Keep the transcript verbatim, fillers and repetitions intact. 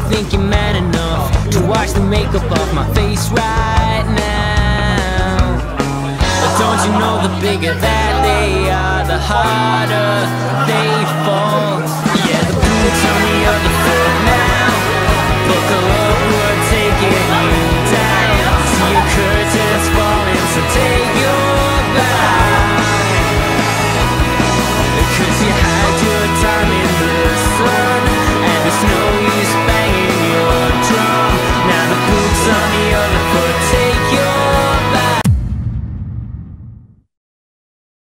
think you're man enough to watch the makeup off my face right now. But don't you know the bigger that they are, the harder they fall.